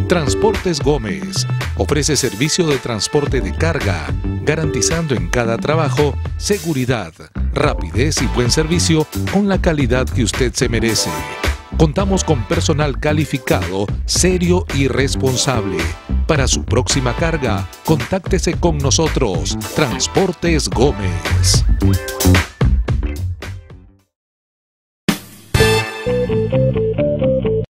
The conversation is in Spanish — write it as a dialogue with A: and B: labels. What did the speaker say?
A: Transportes Gómez ofrece servicio de transporte de carga, garantizando en cada trabajo seguridad, rapidez y buen servicio con la calidad que usted se merece. Contamos con personal calificado, serio y responsable. Para su próxima carga, contáctese con nosotros, Transportes Gómez.